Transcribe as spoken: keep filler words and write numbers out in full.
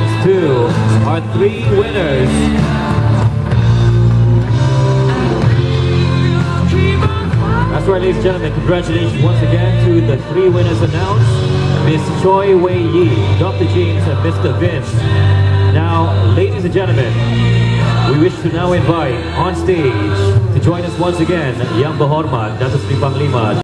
announce to our three winners. That's right, ladies and gentlemen, congratulations once again to the three winners announced, Miss Choi Wei Yi, Doctor James, and Mister Vince. Now, ladies and gentlemen, we wish to now invite on stage to join us once again Yang Berhormat Datuk Seri Panglima